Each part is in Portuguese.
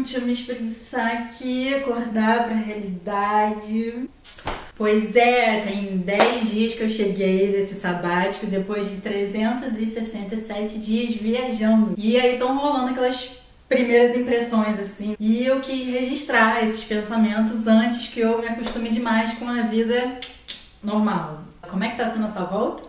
deixa eu me espreguiçar aqui, acordar pra realidade. Pois é, tem 10 dias que eu cheguei desse sabático, depois de 367 dias viajando. E aí estão rolando aquelas primeiras impressões, assim. E eu quis registrar esses pensamentos antes que eu me acostume demais com a vida normal. Como é que tá sendo essa volta?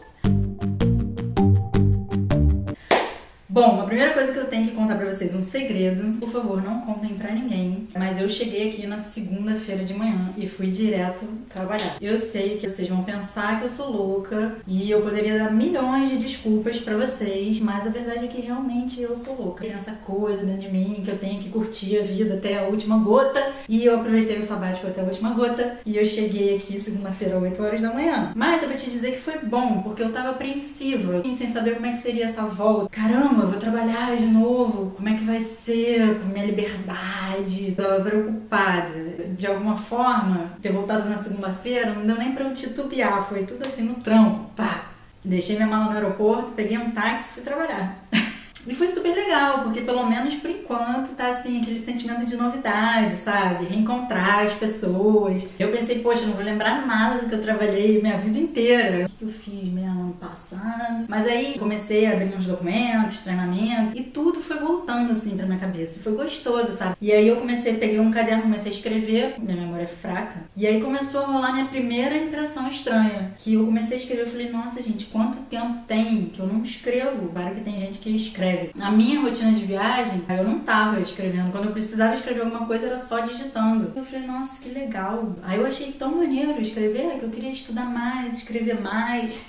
Bom, a primeira coisa que eu tenho que contar pra vocês, um segredo. Por favor, não contem pra ninguém. Mas eu cheguei aqui na segunda-feira de manhã e fui direto trabalhar. Eu sei que vocês vão pensar que eu sou louca e eu poderia dar milhões de desculpas pra vocês, mas a verdade é que realmente eu sou louca. Tem essa coisa dentro de mim que eu tenho que curtir a vida até a última gota, e eu aproveitei o sabático até a última gota e eu cheguei aqui segunda-feira às 8 horas da manhã. Mas eu vou te dizer que foi bom, porque eu tava apreensiva, sem saber como é que seria essa volta. Caramba, eu vou trabalhar de novo, como é que vai ser com minha liberdade? Tava preocupada. De alguma forma, ter voltado na segunda-feira não deu nem pra eu titubear, foi tudo assim no tranco, pá. Deixei minha mala no aeroporto, peguei um táxi e fui trabalhar. E foi super legal, porque pelo menos por enquanto tá assim, aquele sentimento de novidade, sabe? Reencontrar as pessoas. Eu pensei, poxa, não vou lembrar nada do que eu trabalhei minha vida inteira. O que eu fiz mesmo ano passado? Mas aí comecei a abrir uns documentos, treinamento, e tudo foi voltando assim pra minha cabeça. Foi gostoso, sabe? E aí eu peguei um caderno, comecei a escrever, minha memória é fraca. E aí começou a rolar minha primeira impressão estranha. Que eu comecei a escrever, eu falei, nossa gente, quanto tempo tem que eu não escrevo? Claro que tem gente que escreve. Na minha rotina de viagem, eu não tava escrevendo. Quando eu precisava escrever alguma coisa, era só digitando. Eu falei, nossa, que legal. Aí eu achei tão maneiro escrever que eu queria estudar mais, escrever mais.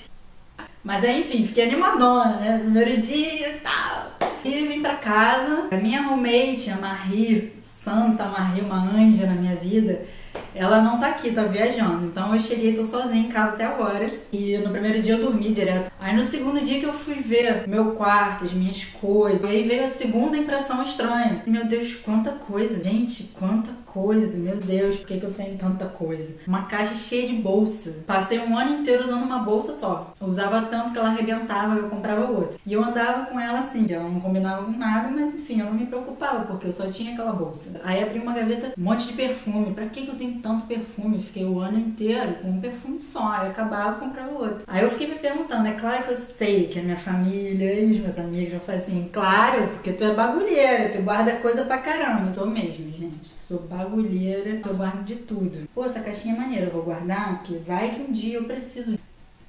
Mas aí, enfim, fiquei animadona, né? Primeiro dia e tal. E vim pra casa. A minha roommate, a Marie, Santa Marie, uma anja na minha vida, ela não tá aqui, tá viajando. Então eu cheguei, tô sozinha em casa até agora. E no primeiro dia eu dormi direto. Aí no segundo dia que eu fui ver meu quarto, as minhas coisas, aí veio a segunda impressão estranha. Meu Deus, quanta coisa, gente, quanta coisa. Meu Deus, por que eu tenho tanta coisa? Uma caixa cheia de bolsa. Passei um ano inteiro usando uma bolsa só. Eu usava tanto que ela arrebentava, eu comprava outra. E eu andava com ela assim, ela não combinava com nada, mas enfim, eu não me preocupava, porque eu só tinha aquela bolsa. Aí abri uma gaveta, um monte de perfume. Pra que eu tenho tanto perfume? Fiquei o ano inteiro com um perfume só, aí acabava e comprava outro. Aí eu fiquei me perguntando, é claro que eu sei que a minha família e os meus amigos vão falar assim, claro, porque tu é bagulheira, tu guarda coisa pra caramba. Eu sou mesmo, gente. Sou bagulheira, eu guardo de tudo. Pô, essa caixinha é maneira, eu vou guardar, porque vai que um dia eu preciso.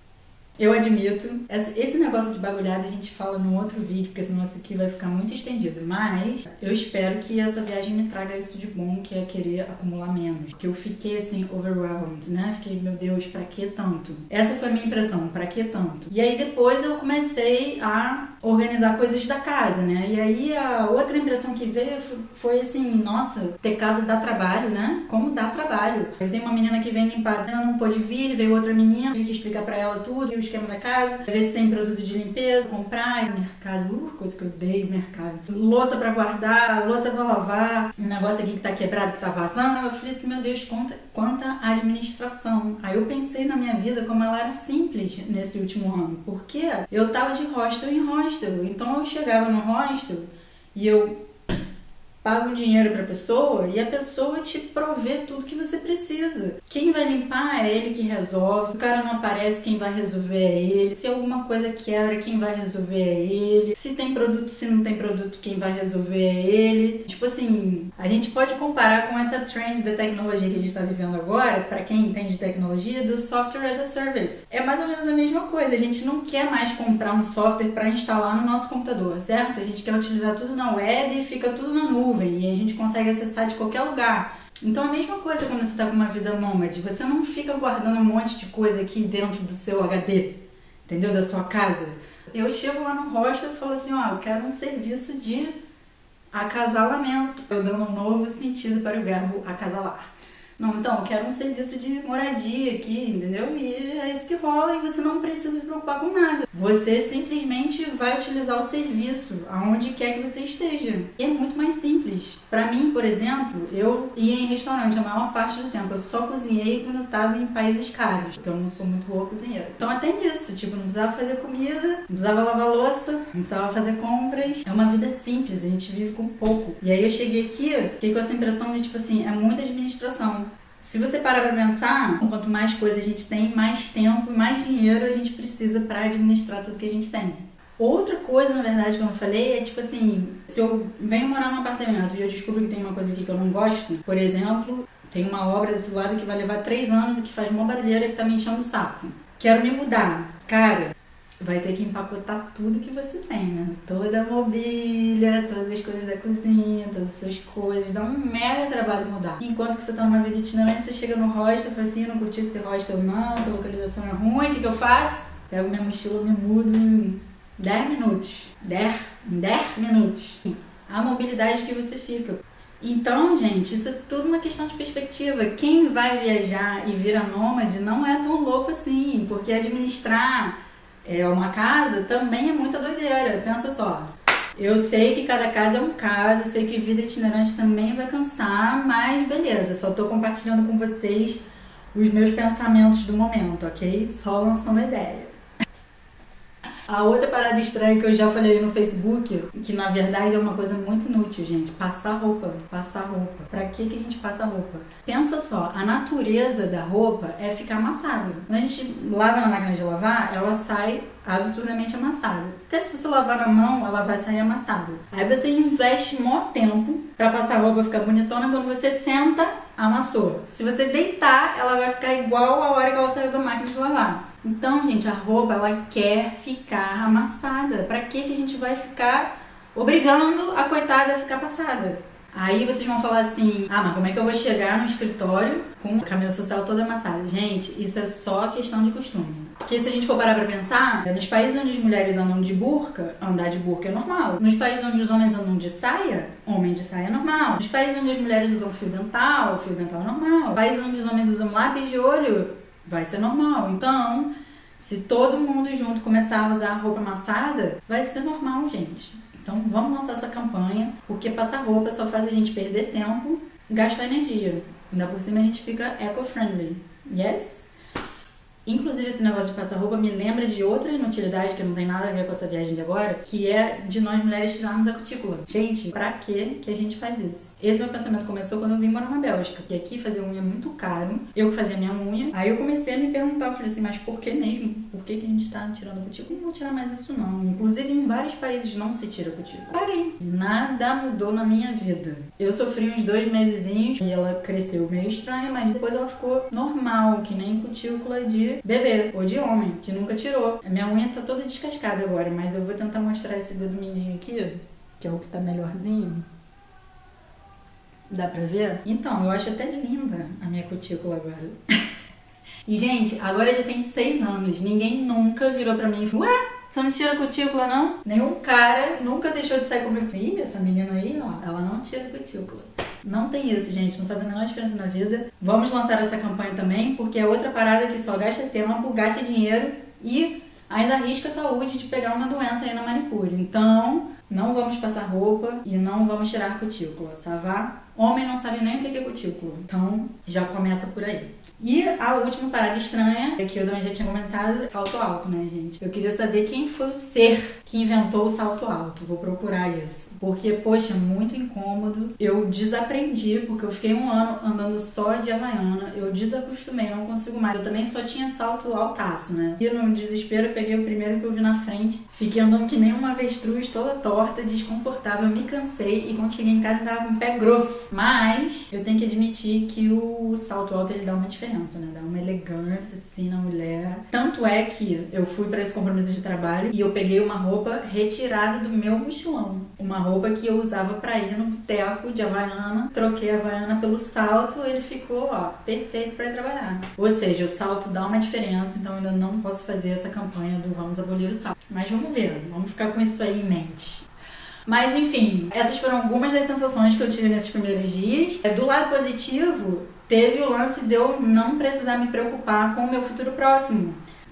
Eu admito, esse negócio de bagulhada a gente fala num outro vídeo, porque senão esse aqui vai ficar muito estendido. Mas eu espero que essa viagem me traga isso de bom, que é querer acumular menos. Porque eu fiquei assim, overwhelmed, né? Fiquei, meu Deus, pra que tanto? Essa foi a minha impressão, pra que tanto? E aí depois eu comecei a organizar coisas da casa, né? E aí a outra impressão que veio foi assim, nossa, ter casa dá trabalho, né? Como dá trabalho. Eu tenho uma menina que vem limpar, ela não pôde vir, veio outra menina, tive que explicar pra ela tudo, e o esquema da casa, ver se tem produto de limpeza, comprar, mercado, coisa que eu odeio, mercado. Louça pra guardar, louça pra lavar, um negócio aqui que tá quebrado, que tá vazando. Eu falei assim, meu Deus, quanta administração. Aí eu pensei na minha vida como ela era simples nesse último ano, porque eu tava de hostel em hostel, então eu chegava no hostel e eu paga um dinheiro pra pessoa e a pessoa te provê tudo que você precisa. Quem vai limpar é ele que resolve. Se o cara não aparece, quem vai resolver é ele. Se alguma coisa quebra, quem vai resolver é ele. Se tem produto, se não tem produto, quem vai resolver é ele. Tipo assim, a gente pode comparar com essa trend da tecnologia que a gente tá vivendo agora, pra quem entende de tecnologia, do software as a service. É mais ou menos a mesma coisa. A gente não quer mais comprar um software pra instalar no nosso computador, certo? A gente quer utilizar tudo na web e fica tudo na nuvem. E a gente consegue acessar de qualquer lugar. Então a mesma coisa quando você está com uma vida nômade. Você não fica guardando um monte de coisa aqui dentro do seu HD, entendeu? Da sua casa. Eu chego lá no hostel e falo assim, ó, eu quero um serviço de acasalamento. Eu dando um novo sentido para o verbo acasalar. Não, então, eu quero um serviço de moradia aqui, entendeu? E é isso que rola e você não precisa se preocupar com nada. Você simplesmente vai utilizar o serviço aonde quer que você esteja. E é muito mais simples. simples. Pra mim, por exemplo, eu ia em restaurante a maior parte do tempo. Eu só cozinhei quando eu tava em países caros, porque eu não sou muito boa cozinheira. Então até nisso, tipo, não precisava fazer comida, não precisava lavar louça, não precisava fazer compras. É uma vida simples, a gente vive com pouco. E aí eu cheguei aqui, fiquei com essa impressão de, tipo assim, é muita administração. Se você parar pra pensar, quanto mais coisa a gente tem, mais tempo e mais dinheiro a gente precisa pra administrar tudo que a gente tem. Outra coisa, na verdade, que eu não falei é tipo assim, se eu venho morar num apartamento e eu descubro que tem uma coisa aqui que eu não gosto, por exemplo, tem uma obra do outro lado que vai levar 3 anos e que faz uma barulheira e que tá me enchendo o saco. Quero me mudar. Cara, vai ter que empacotar tudo que você tem, né? Toda a mobília, todas as coisas da cozinha, todas as suas coisas. Dá um mega trabalho mudar. Enquanto que você tá numa vida itinerante, você chega no hostel e fala assim, eu não curti esse hostel não, essa localização é ruim, o que eu faço? Pego minha mochila, me mudo em 10 minutos. 10 minutos. A mobilidade que você fica. Então, gente, isso é tudo uma questão de perspectiva. Quem vai viajar e vira nômade não é tão louco assim, porque administrar uma casa também é muita doideira. Pensa só. Eu sei que cada casa é um caso, eu sei que vida itinerante também vai cansar, mas beleza, só tô compartilhando com vocês os meus pensamentos do momento, ok? Só lançando a ideia. A outra parada estranha que eu já falei no Facebook, que na verdade é uma coisa muito inútil, gente, passar roupa. Passar roupa. Pra que a gente passa roupa? Pensa só, a natureza da roupa é ficar amassada. Quando a gente lava na máquina de lavar, ela sai absurdamente amassada. Até se você lavar na mão, ela vai sair amassada. Aí você investe mó tempo pra passar a roupa ficar bonitona, quando você senta, amassou. Se você deitar, ela vai ficar igual a hora que ela saiu da máquina de lavar. Então, gente, a roupa, ela quer ficar amassada. Pra que a gente vai ficar obrigando a coitada a ficar passada? Aí vocês vão falar assim, mas como é que eu vou chegar no escritório com a camisa social toda amassada? Gente, isso é só questão de costume. Porque se a gente for parar pra pensar, nos países onde as mulheres andam de burca, andar de burca é normal. Nos países onde os homens andam de saia, homem de saia é normal. Nos países onde as mulheres usam fio dental é normal. Nos países onde os homens usam lápis de olho, vai ser normal. Então, se todo mundo junto começar a usar roupa amassada, vai ser normal, gente. Então, vamos lançar essa campanha, porque passar roupa só faz a gente perder tempo, gastar energia. Ainda por cima a gente fica eco-friendly. Yes? Inclusive, esse negócio de passar roupa me lembra de outra inutilidade que não tem nada a ver com essa viagem de agora, que é de nós mulheres tirarmos a cutícula. Gente, pra que a gente faz isso? Esse meu pensamento começou quando eu vim morar na Bélgica, porque aqui fazer unha é muito caro. Eu que fazia minha unha, aí eu comecei a me perguntar, eu falei assim, mas por que mesmo? Por que a gente tá tirando a cutícula? Não vou tirar mais isso não. Inclusive, em vários países não se tira a cutícula. Parei. Nada mudou na minha vida. Eu sofri uns 2 mesezinhos e ela cresceu meio estranha, mas depois ela ficou normal, que nem cutícula de bebê ou de homem, que nunca tirou. A minha unha tá toda descascada agora, mas eu vou tentar mostrar esse dedo mindinho aqui, que é o que tá melhorzinho. Dá pra ver? Então, eu acho até linda a minha cutícula agora. E, gente, agora já tem 6 anos. Ninguém nunca virou pra mim e falou, ué, você não tira cutícula, não? Nenhum cara nunca deixou de sair comigo. Ih, essa menina aí, ó, ela não tira cutícula. Não tem isso, gente, não faz a menor diferença na vida. Vamos lançar essa campanha também, porque é outra parada que só gasta tempo, gasta dinheiro e ainda arrisca a saúde de pegar uma doença aí na manicure. Então, não vamos passar roupa e não vamos tirar cutícula, savá? Homem não sabe nem o que é cutícula, então já começa por aí. E a última parada estranha, que eu também já tinha comentado, salto alto, né, gente? Eu queria saber quem foi o ser que inventou o salto alto. Vou procurar isso. Porque, poxa, muito incômodo. Eu desaprendi, porque eu fiquei 1 ano andando só de Havaiana. Eu desacostumei, não consigo mais. Eu também só tinha salto altaço, né? E no desespero, eu peguei o primeiro que eu vi na frente. Fiquei andando que nem uma avestruz, toda torta, desconfortável. Me cansei e quando cheguei em casa, tava com o pé grosso. Mas eu tenho que admitir que o salto alto, ele dá uma diferença. Né? Dá uma elegância assim na mulher. Tanto é que eu fui pra esse compromisso de trabalho e eu peguei uma roupa retirada do meu mochilão. Uma roupa que eu usava pra ir no boteco de Havaiana. Troquei a Havaiana pelo salto, ele ficou, ó, perfeito pra ir trabalhar. Ou seja, o salto dá uma diferença, então eu ainda não posso fazer essa campanha do vamos abolir o salto. Mas vamos ver, vamos ficar com isso aí em mente. Mas enfim, essas foram algumas das sensações que eu tive nesses primeiros dias. Do lado positivo, teve o lance de eu não precisar me preocupar com o meu futuro próximo.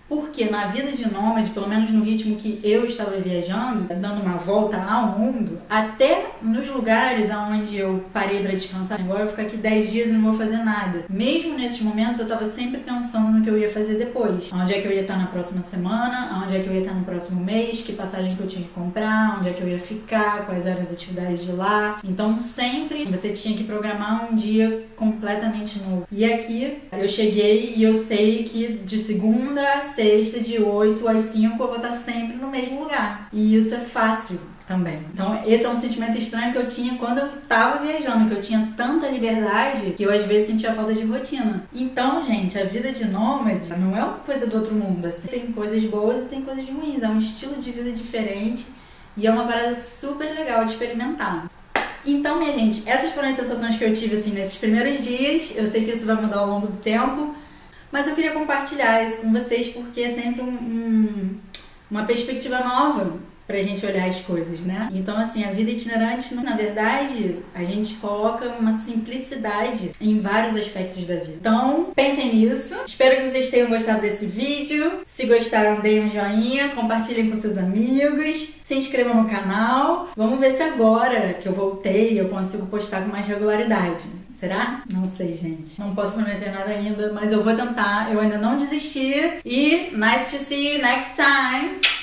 Porque na vida de nômade, pelo menos no ritmo que eu estava viajando, dando uma volta ao mundo, até nos lugares onde eu parei para descansar, agora eu vou ficar aqui 10 dias e não vou fazer nada. Mesmo nesses momentos, eu estava sempre pensando no que eu ia fazer depois. Onde é que eu ia estar na próxima semana, onde é que eu ia estar no próximo mês, que passagem que eu tinha que comprar, onde é que eu ia ficar, quais eram as atividades de lá. Então, sempre você tinha que programar um dia completamente novo. E aqui, eu cheguei e eu sei que de segunda a sexta, de 8 às 5, eu vou estar sempre no mesmo lugar. E isso é fácil também. Então, esse é um sentimento estranho que eu tinha quando eu tava viajando, que eu tinha tanta liberdade que eu às vezes sentia falta de rotina. Então, gente, a vida de nômade não é uma coisa do outro mundo, assim. Tem coisas boas e tem coisas ruins, é um estilo de vida diferente e é uma parada super legal de experimentar. Então, minha gente, essas foram as sensações que eu tive, assim, nesses primeiros dias. Eu sei que isso vai mudar ao longo do tempo, mas eu queria compartilhar isso com vocês porque é sempre uma perspectiva nova pra gente olhar as coisas, né? Então, assim, a vida itinerante, na verdade, a gente coloca uma simplicidade em vários aspectos da vida. Então, pensem nisso. Espero que vocês tenham gostado desse vídeo. Se gostaram, deem um joinha, compartilhem com seus amigos, se inscrevam no canal. Vamos ver se agora que eu voltei, eu consigo postar com mais regularidade. Será? Não sei, gente. Não posso prometer nada ainda, mas eu vou tentar. Eu ainda não desisti. E nice to see you next time!